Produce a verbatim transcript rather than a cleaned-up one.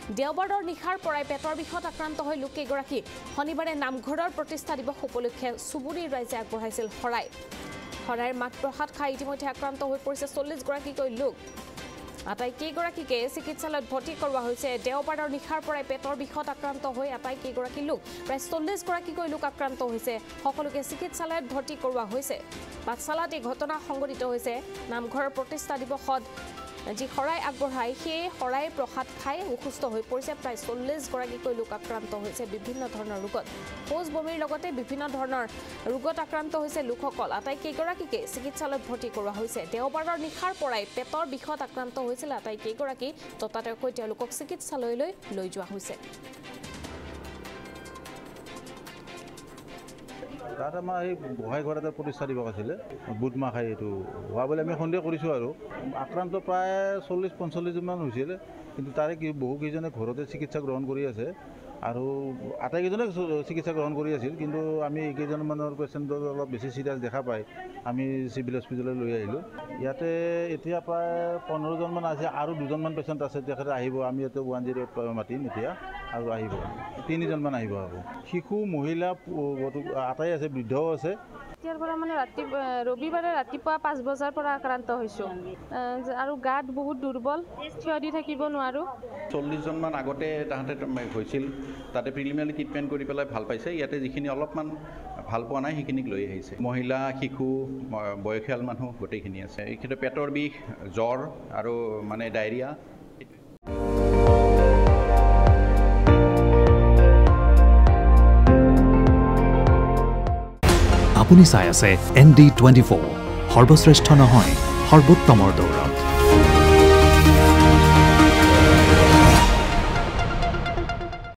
দেওবাৰৰ নিশাৰ পৰাই পেটৰ বিষত আক্ৰান্ত হৈ লোক কেইগৰাকী শনিবাৰে নামঘৰৰ প্ৰতিষ্ঠা দিৱস উপলক্ষে চুবুৰীৰ ৰাইজে আগবঢ়াইছিল শৰাই শৰাইৰ মাত প্ৰসাদ খাই ইতিমধ্যে আক্ৰান্ত হৈ পৰিছে চল্লিছ গৰাকীকৈ লোক আটাইকেইগৰাকীকে চিকিৎসালয়ত ভৰ্তি কৰোৱা হৈছে দেওবাৰৰ নিশাৰ পৰাই পেটৰ বিষত আক্ৰান্ত হৈ আটাইকেইগৰাকী লোক প্ৰায় চল্লিছ গৰাকীকৈ লোক আক্ৰান্ত হৈছে সকলোকে চিকিৎসালয়ত ভৰ্তি কৰোৱা হৈছে পাঠশালাত এই ঘটনা সংঘটিত হৈছে নামঘৰৰ প্ৰতিষ্ঠা দিৱসত যি শৰাই আগবঢ়াই সেই শৰাই প্ৰসাদ খাই অসুস্থ হৈ পৰিছে প্ৰায় চল্লিছ গৰাকীকৈ লোক আক্ৰান্ত হৈছে বিভিন্ন ধৰণৰ ৰোগত শৌচ বমিৰ লগতে বিভিন্ন ধৰণৰ ৰোগত আক্ৰান্ত হৈছে লোকসকল আটাইকেইগৰাকীকে চিকিৎসালয়ত ভৰ্তি কৰোৱা হৈছে দেওবাৰৰ নিশাৰ পৰাই পেটৰ বিষত আক্ৰান্ত হৈছিল আটাইকেইগৰাকী ততাতৈয়াকৈ তেওঁলোকক চিকিৎসালয়লৈ লৈ যোৱা হৈছে তাত আমাৰ এই গোহাঁই ঘৰ এটা প্ৰতিষ্ঠা দিৱস আছিলে বুট মাহ খাই এইটো হোৱা বুলি আমি সন্দেহ কৰিছোঁ আৰু আক্ৰান্ত প্ৰায় চল্লিছ পঞ্চল্লিছজনমান হৈছিল কিন্তু তাৰে কি বহুকেইজনে ঘৰতে চিকিৎসা গ্ৰহণ কৰি আছে আৰু আটাইকেইজনে চিকিৎসা গ্ৰহণ কৰি আছিল কিন্তু আমি এইকেইজনমানৰ পেচেণ্টৰ অলপ বেছি চিৰিয়াছ দেখা পাই আমি চিভিল হস্পিটেললৈ লৈ আহিলোঁ ইয়াতে এতিয়া প্ৰায় পোন্ধৰজনমান আছে আৰু দুজনমান পেচেণ্ট আছে তেখেতে আহিব আমি ইয়াতে ওৱান জিৰ' এইট মাতিম এতিয়া আৰু আহিব তিনিজনমান আহিব আকৌ শিশু মহিলা আটাই আছে বৃদ্ধও আছে এতিয়াৰ পৰা মানে ৰাতি ৰবিবাৰে ৰাতিপুৱা পাঁচ বজাৰ পৰা আক্ৰান্ত হৈছোঁ আৰু গাত বহুত দুৰ্বল থিয় দি থাকিব নোৱাৰোঁ চল্লিছজনমান আগতে তাহাঁতে হৈছিল তাতে প্ৰিলিমিনাৰী ট্ৰিটমেণ্ট কৰি পেলাই ভাল পাইছে ইয়াতে যিখিনি অলপমান ভাল পোৱা নাই সেইখিনিক লৈ আহিছে মহিলা শিশু বয়সীয়াল মানুহ গোটেইখিনি আছে এইখিনি পেটৰ বিষ জ্বৰ আৰু মানে ডায়েৰিয়া আপুনি চাই আছে এন ডি টুৱেণ্টি ফ'ৰ সৰ্বশ্ৰেষ্ঠ নহয় সৰ্বোত্তমৰ দৌৰ